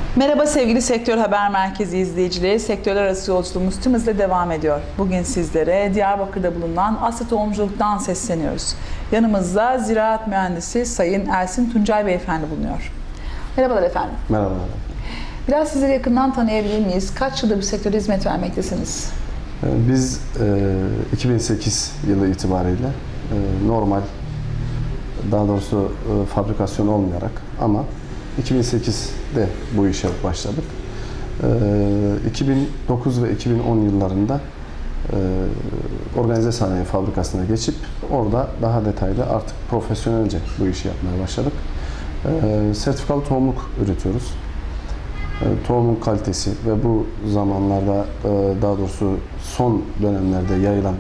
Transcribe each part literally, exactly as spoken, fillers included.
Merhaba sevgili Sektör Haber Merkezi izleyicileri. Sektörler arası yolculuğumuz tüm hızla devam ediyor. Bugün sizlere Diyarbakır'da bulunan Asya Tohumculuk'tan sesleniyoruz. Yanımızda Ziraat Mühendisi Sayın Ersin Tuncay Beyefendi bulunuyor. Merhabalar efendim. Merhabalar. Biraz sizleri yakından tanıyabilir miyiz? Kaç yıldır bu sektörde hizmet vermektesiniz? Biz iki bin sekiz yılı itibariyle normal, daha doğrusu fabrikasyon olmayarak ama iki bin sekizde bu işe başladık. iki bin dokuz ve iki bin on yıllarında organize sanayi fabrikasına geçip orada daha detaylı artık profesyonelce bu işi yapmaya başladık. Sertifikalı tohumluk üretiyoruz. Tohumun kalitesi ve bu zamanlarda, daha doğrusu son dönemlerde yayılan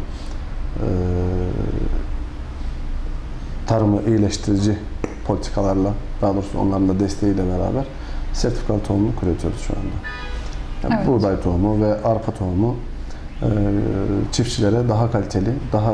tarımı iyileştirici politikalarla, daha doğrusu onların da desteğiyle beraber sertifikalı tohumluk üretiyoruz şu anda. Yani evet. Buğday tohumu ve arpa tohumu çiftçilere daha kaliteli, daha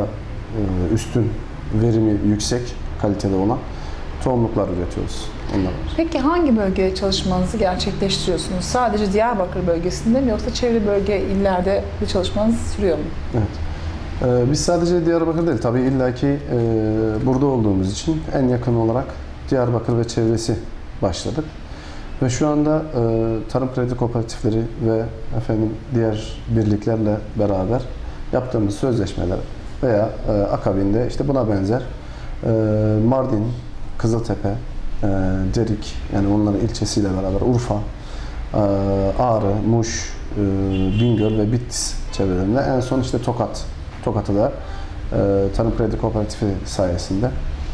üstün, verimi yüksek kalitede olan tohumluklar üretiyoruz. Onlar. Peki hangi bölgede çalışmanızı gerçekleştiriyorsunuz? Sadece Diyarbakır bölgesinde mi yoksa çevre bölge illerde bir çalışmanız sürüyor mu? Evet. Ee, biz sadece Diyarbakır değil, tabii illaki e, burada olduğumuz için en yakın olarak Diyarbakır ve çevresi başladık. Ve şu anda e, tarım kredi kooperatifleri ve efendim diğer birliklerle beraber yaptığımız sözleşmeler veya e, akabinde işte buna benzer e, Mardin, Kızıltepe, e, Derik, yani onların ilçesiyle beraber Urfa, e, Ağrı, Muş, e, Bingöl ve Bitlis çevrelerinde, en son işte Tokat, Tokat'ı da e, Tarım Kredi Kooperatifi sayesinde,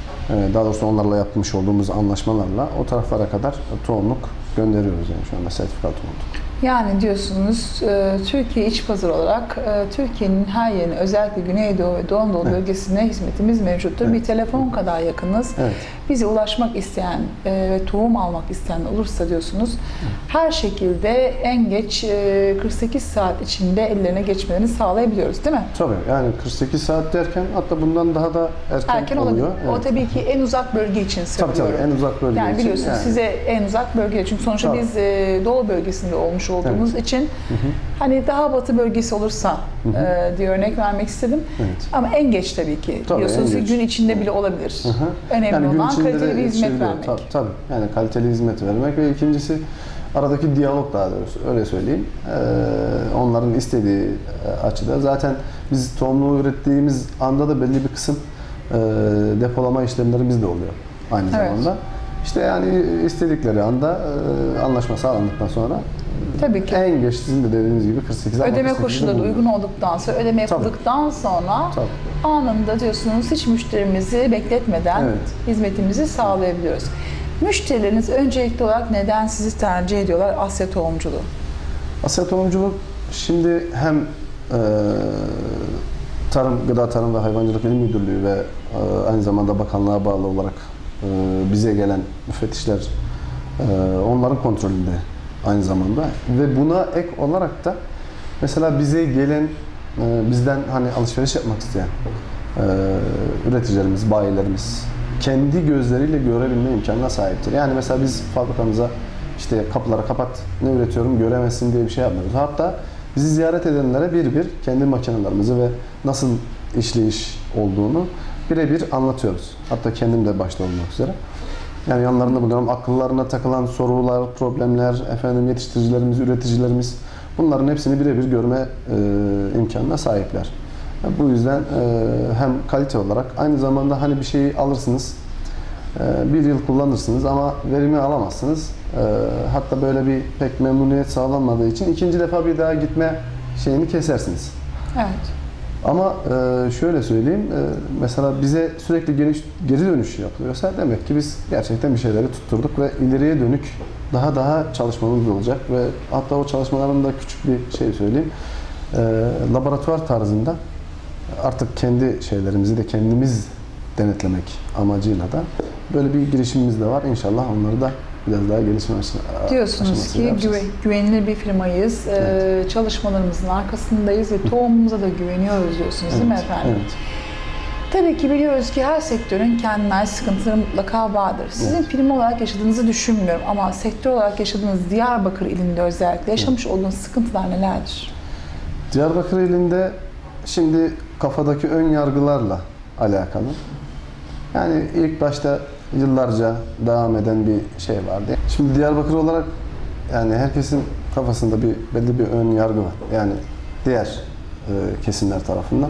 e, daha doğrusu onlarla yapmış olduğumuz anlaşmalarla o taraflara kadar tohumluk gönderiyoruz yani şu anda sertifikalı tohumluk. Yani diyorsunuz Türkiye iç pazar olarak Türkiye'nin her yerine, özellikle Güneydoğu ve Doğu Anadolu evet. bölgesine hizmetimiz mevcuttur. Evet. Bir telefon kadar yakınız. Evet. Bize ulaşmak isteyen ve tohum almak isteyen olursa diyorsunuz, evet. her şekilde en geç kırk sekiz saat içinde ellerine geçmelerini sağlayabiliyoruz, değil mi? Tabii, yani kırk sekiz saat derken hatta bundan daha da erken, erken oluyor. Evet. O tabii ki en uzak bölge için söylüyorum. Tabii tabii, en uzak bölge yani için. Biliyorsunuz yani. Size en uzak bölge, çünkü sonuçta tabii. biz Doğu bölgesinde olmuş olduğumuz evet. için hı hı. hani daha batı bölgesi olursa hı hı. E, diye örnek vermek istedim. Evet. Ama en geç tabii ki. Tabii, diyorsunuz ki gün içinde bile olabilir. Hı hı. Önemli yani olan kaliteli bir hizmet vermek. Tabii, tabii. Yani kaliteli hizmet vermek ve ikincisi aradaki diyalog, daha doğrusu öyle söyleyeyim. Ee, onların istediği açıda zaten biz tohumluğu ürettiğimiz anda da belli bir kısım e, depolama işlemlerimiz de oluyor aynı evet. zamanda. İşte yani istedikleri anda e, anlaşma sağlandıktan sonra tabii ki. En geç sizin de dediğiniz gibi kırk sekiz ödeme koşulları uygun olduktan sonra, ödeme yapıldıktan sonra tabii. anında diyorsunuz hiç müşterimizi bekletmeden evet. hizmetimizi sağlayabiliyoruz. Müşterileriniz öncelikli olarak neden sizi tercih ediyorlar Asya Tohumculuğu? Asya Tohumculuk şimdi hem e, Tarım, Gıda Tarım ve Hayvancılık İl Müdürlüğü ve e, aynı zamanda bakanlığa bağlı olarak e, bize gelen müfettişler e, onların kontrolünde aynı zamanda ve buna ek olarak da mesela bize gelen, e, bizden hani alışveriş yapmak isteyen e, üreticilerimiz, bayilerimiz kendi gözleriyle görebilme imkanına sahiptir. Yani mesela biz fabrikamıza işte kapıları kapat, ne üretiyorum göremezsin diye bir şey yapmıyoruz. Hatta bizi ziyaret edenlere bir bir kendi makinelerimizi ve nasıl işleyiş olduğunu birebir anlatıyoruz. Hatta kendim de başta olmak üzere. Yani yanlarında bulunuyorum. Akıllarına takılan sorular, problemler, efendim yetiştiricilerimiz, üreticilerimiz, bunların hepsini birebir görme e, imkanına sahipler. Yani bu yüzden e, hem kalite olarak, aynı zamanda hani bir şeyi alırsınız, e, bir yıl kullanırsınız ama verimi alamazsınız. E, hatta böyle bir pek memnuniyet sağlanmadığı için ikinci defa bir daha gitme şeyini kesersiniz. Evet. Ama e, şöyle söyleyeyim, e, mesela bize sürekli geri, geri dönüş yapılıyorsa demek ki biz gerçekten bir şeyleri tutturduk ve ileriye dönük daha daha çalışmamız olacak ve hatta o çalışmaların da küçük bir şey söyleyeyim, e, laboratuvar tarzında artık kendi şeylerimizi de kendimiz denetlemek amacıyla da böyle bir girişimimiz de var. İnşallah onları da biraz daha gelişme aşamasında diyorsunuz ki güve, güvenilir bir firmayız, evet. ee, çalışmalarımızın arkasındayız ve tohumumuza da güveniyoruz diyorsunuz, evet. değil mi efendim? Evet. Tabii ki biliyoruz ki her sektörün kendine ait sıkıntıları mutlaka vardır. Sizin Evet. prim olarak yaşadığınızı düşünmüyorum ama sektör olarak yaşadığınız Diyarbakır ilinde özellikle yaşamış olduğunuz sıkıntılar nelerdir? Diyarbakır ilinde şimdi kafadaki ön yargılarla alakalı. Yani ilk başta yıllarca devam eden bir şey vardı. Şimdi Diyarbakır olarak yani herkesin kafasında bir belli bir ön yargı var. Yani diğer e, kesimler tarafından.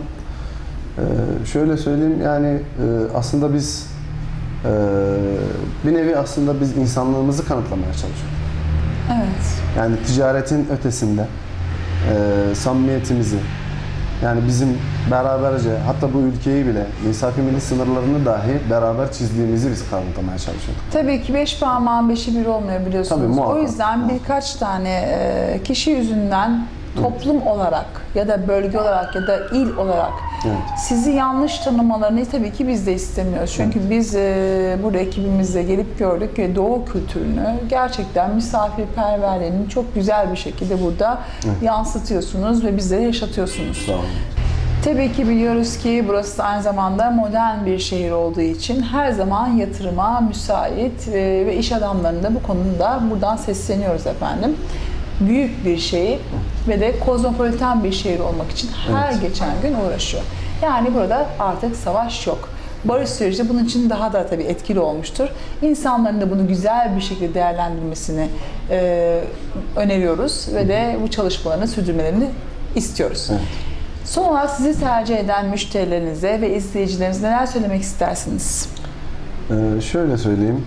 E, şöyle söyleyeyim yani e, aslında biz e, bir nevi aslında biz insanlığımızı kanıtlamaya çalışıyoruz. Evet. Yani ticaretin ötesinde e, samimiyetimizi, yani bizim beraberce hatta bu ülkeyi bile misaki milli sınırlarını dahi beraber çizdiğimizi biz kanıtlamaya çalışıyorduk. Tabii ki beş parmağın beşi bir olmuyor biliyorsunuz. Tabii, muhakkak, O yüzden muhakkak. birkaç tane e, kişi yüzünden toplum olarak ya da bölge olarak ya da il olarak Evet. sizi yanlış tanımalarını tabii ki biz de istemiyoruz. Çünkü biz e, burada ekibimizle gelip gördük ve Doğu kültürünü gerçekten misafirperverliğini çok güzel bir şekilde burada Evet. yansıtıyorsunuz ve bizlere yaşatıyorsunuz. Sağ olun. Tabii ki biliyoruz ki burası aynı zamanda modern bir şehir olduğu için her zaman yatırıma müsait ve, ve iş adamlarının da bu konuda buradan sesleniyoruz efendim. Büyük bir şehir ve de kozmopolitan bir şehir olmak için her Evet. geçen gün uğraşıyor. Yani burada artık savaş yok. Barış süreci bunun için daha da tabii etkili olmuştur. İnsanların da bunu güzel bir şekilde değerlendirmesini e, öneriyoruz ve de bu çalışmalarını sürdürmelerini istiyoruz. Evet. Son olarak sizi tercih eden müşterilerinize ve izleyicilerinize neler söylemek istersiniz? Ee, şöyle söyleyeyim,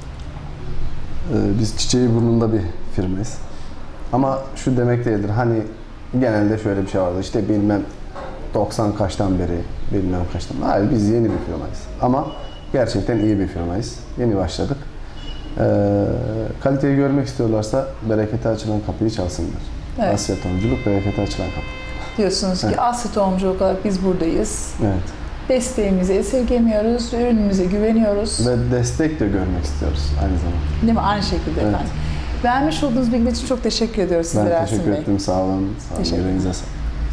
ee, biz çiçeği burnunda bir firmayız. Ama şu demek değildir, hani genelde şöyle bir şey vardı, işte bilmem doksan kaçtan beri, bilmem kaçtan. Hayır, biz yeni bir firmayız. Ama gerçekten iyi bir firmayız. Yeni başladık. Ee, kaliteyi görmek istiyorlarsa berekete açılan kapıyı çalsınlar. Evet. Asya Tohumculuk berekete açılan kapı. Diyorsunuz ki Evet. Asya Tohumculuk olarak biz buradayız. Evet. Desteğimizi esirgemiyoruz, ürünümüze güveniyoruz. Ve destek de görmek istiyoruz aynı zamanda. Değil mi? Aynı şekilde Evet. efendim. Vermiş olduğunuz bilgiler için çok teşekkür ediyoruz sizlere Ben Ersin teşekkür Bey. ettim, sağ olun. Sağ olun, Teşekkür yüreğinize sağlık.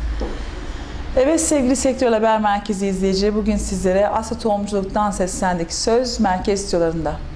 Evet sevgili Sektör Haber Merkezi izleyici, bugün sizlere Asya Tohumculuk'tan seslendik. Söz merkez stüdyolarında.